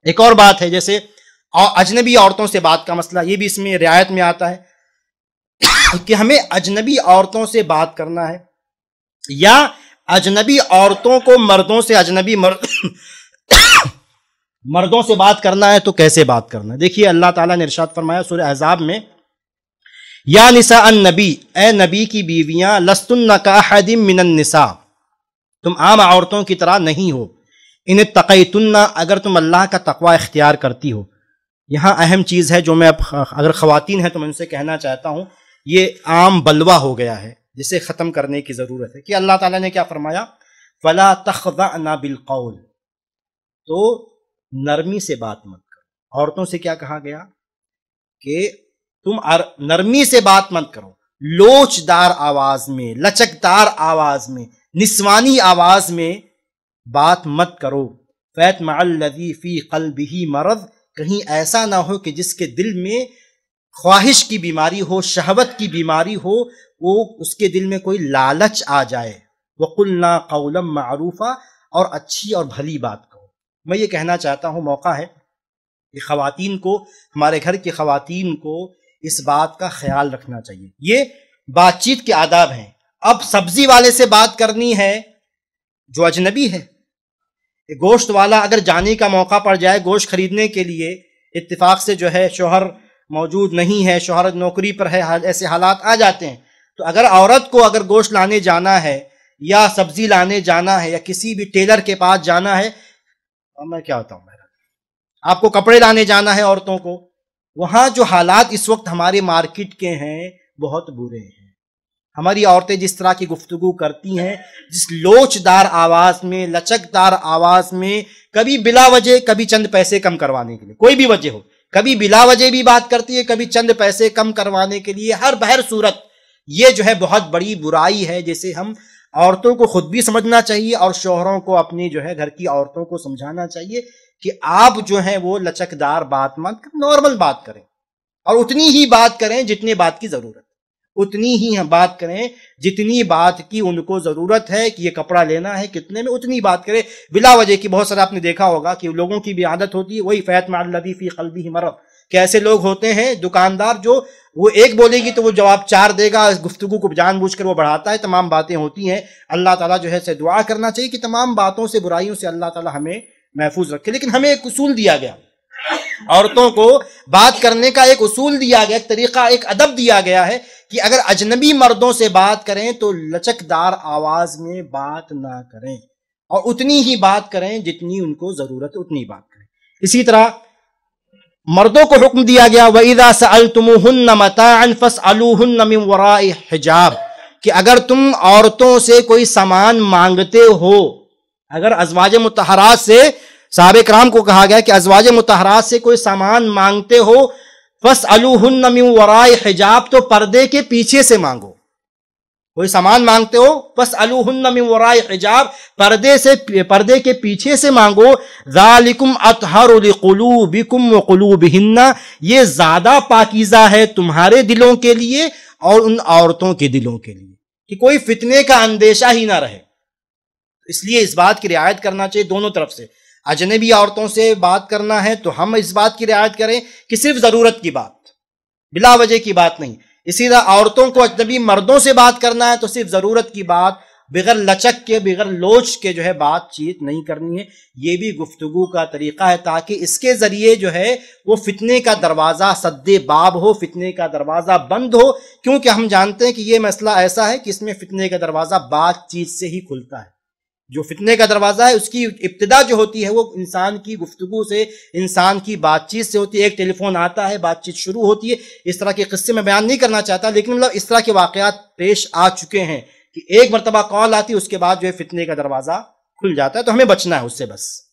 ایک اور بات ہے جیسے اجنبی عورتوں سے بات کا مسئلہ، یہ بھی اس میں رعایت میں آتا ہے کہ ہمیں اجنبی عورتوں سے بات کرنا ہے یا اجنبی عورتوں کو مردوں سے مردوں سے بات کرنا ہے تو کیسے بات کرنا ہے؟ دیکھیے اللہ تعالیٰ نے ارشاد فرمایا سورہ احزاب میں، یا نساء النبی، اے نبی کی بیویاں، لستن کاحد من النساء، تم عام عورتوں کی طرح نہیں ہو، ان اتقیتن، اگر تم اللہ کا تقوی اختیار کرتی ہو۔ یہاں اہم چیز ہے جو میں اگر خواتین ہیں تو میں ان سے کہنا چاہتا ہوں، یہ عام بلوہ ہو گیا ہے جسے ختم کرنے کی ضرورت ہے کہ اللہ تعالیٰ نے کیا فرمایا، فلا تخضعن بالقول، تو نرمی سے بات مت کرو۔ عورتوں سے کیا کہا گیا کہ تم نرمی سے بات مت کرو، لوچدار آواز میں، لچکدار آواز میں، نسوانی آواز میں بات مت کرو۔ فَيَطْمَعَ الَّذِي فِي قَلْبِهِ مَرَضٌ، کہیں ایسا نہ ہو کہ جس کے دل میں خواہش کی بیماری ہو، شہوت کی بیماری ہو، وہ اس کے دل میں کوئی لالچ آ جائے۔ وَقُلْنَا قَوْلًا مَعْرُوفًا، اور اچھی اور بھلی بات کہو۔ میں یہ کہنا چاہتا ہوں، موقع ہے کہ خواتین کو، ہمارے گھر کی خواتین کو اس بات کا خیال رکھنا چاہیے۔ یہ بات چیت کے آداب ہیں۔ اب سبزی والے سے بات کرنی ہے جو اجنبی ہے، گوشت والا اگر جانے کا موقع پڑ جائے گوشت خریدنے کے لیے، اتفاق سے جو ہے شوہر موجود نہیں ہے، شوہر نوکری پر ہے، ایسے حالات آ جاتے ہیں، تو اگر عورت کو اگر گوشت لانے جانا ہے یا سبزی لانے جانا ہے یا کسی بھی ٹیلر کے پاس جانا ہے، میں کیا ہوتا ہوں، آپ کو کپڑے لانے جانا ہے عورتوں کو، وہاں جو حالات اس وقت ہمارے مارکیٹ کے ہیں بہت برے ہیں۔ ہماری عورتیں جس طرح کی گفتگو کرتی ہیں، جس لوچدار آواز میں، لچکدار آواز میں، کبھی بلا وجہ، کبھی چند پیسے کم کروانے کے لیے، کوئی بھی وجہ ہو، کبھی بلا وجہ بھی بات کرتی ہے، کبھی چند پیسے کم کروانے کے لیے، ہر بہر صورت یہ جو ہے بہت بڑی برائی ہے، جسے ہم عورتوں کو خود بھی سمجھنا چاہیے اور شوہروں کو، اپنی جو ہے گھر کی عورتوں کو سمجھانا چاہیے کہ آپ جو ہیں وہ لچکدار بات مت، نارمل بات کریں، اور اتنی ہی بات کریں جتنی بات کی ضرورت ہے، اتنی ہی بات کریں جتنی بات کی ان کو ضرورت ہے، کہ یہ کپڑا لینا ہے کتنے میں، اتنی بات کریں بلا وجہ کی۔ بہت سارا آپ نے دیکھا ہوگا کہ لوگوں کی بھی عادت ہوتی ہے، وہی فَيَطْمَعَ الَّذِي فِي قَلْبِهِ مَرَضٌ، کہ ایسے لوگ ہوتے ہیں دکاندار جو وہ ایک بولے گی تو وہ جواب 4 دے گا، گفتگو کو جان بوجھ کر وہ بڑھاتا ہے، تمام باتیں ہوتی ہیں۔ اللہ تعالیٰ جو ہے سے دعا کرنا چاہیے کہ تمام باتوں سے، برائیوں سے اللہ تعالیٰ ہمیں محفوظ رکھے۔ لیکن ہمیں ایک اصول دیا گیا، عورتوں کو بات کرنے کا ایک اصول دیا گیا، ایک طریقہ، ایک ادب دیا گیا ہے کہ اگر اجنبی مردوں سے بات کریں تو لچکدار آواز میں بات نہ کریں، اور اتنی ہی بات کریں جتنی ان کو ضرورت ہے، اتنی بات کریں۔ اسی طرح مردوں کو حکم دیا گیا وَإِذَا سَأَلْتُمُوهُنَّ مَتَاعًا فَاسْأَلُوهُنَّ مِنْ وَرَاءِ حِجَابٍ، کہ اگر تم عورتوں سے کوئی سامان مانگتے ہو، اگر ازواج مطہرات سے، صحابہ کرام کو کہا گیا کہ ازواج مطہرات سے کوئی سامان مانگتے ہو، فَاسْأَلُوهُنَّ مِنْ وَرَاءِ حِجَابٍ، تو پردے کے پیچھے سے مانگو۔ کوئی سامان مانگتے ہو، فَاسْأَلُوهُنَّ مِنْ وَرَاءِ حِجَابٍ، پردے کے پیچھے سے مانگو۔ ذَلِكُمْ أَطْهَرُ لِقُلُوبِكُمْ وَقُلُوبِهِنَّ، یہ زیادہ پاکیزہ ہے تمہارے دلوں کے لیے اور ان عورتوں کے دلوں کے لیے، کہ کوئی فتنے کا اندیشہ ہی نہ رہے۔ اس لیے اس بات کی رعایت کرنا چاہیے دونوں طرف سے۔ اجنبی عورتوں سے بات کرنا ہے تو ہم اس بات کی رعایت کریں کہ صرف ضرورت کی بات، بلا وجہ کی بات نہیں۔ اسی طرح عورتوں کو اجنبی مردوں سے بات کرنا ہے تو صرف ضرورت کی بات، بغیر لچک کے، بغیر لوچ کے جو ہے بات چیت نہیں کرنی ہے۔ یہ بھی گفتگو کا طریقہ ہے تاکہ اس کے ذریعے جو ہے وہ فتنے کا دروازہ سد باب ہو، فتنے کا دروازہ بند ہو، کیونکہ ہم جانتے ہیں کہ یہ مسئلہ ایسا ہے کہ اس میں فتنے کا دروازہ بات چیت سے ہی کھلتا ہے۔ جو فتنے کا دروازہ ہے اس کی ابتدا جو ہوتی ہے وہ انسان کی گفتگو سے، انسان کی بات چیت سے ہوتی ہے۔ ایک ٹیلی فون آتا ہے، بات چیت شروع ہوتی ہے۔ اس طرح کے قصے میں بیان نہیں کرنا چاہتا، لیکن اس طرح کے واقعات پیش آ چکے ہیں کہ ایک مرتبہ کال آتی ہے، اس کے بعد جو ہے فتنے کا دروازہ کھل جاتا ہے، تو ہمیں بچنا ہے اس سے بس۔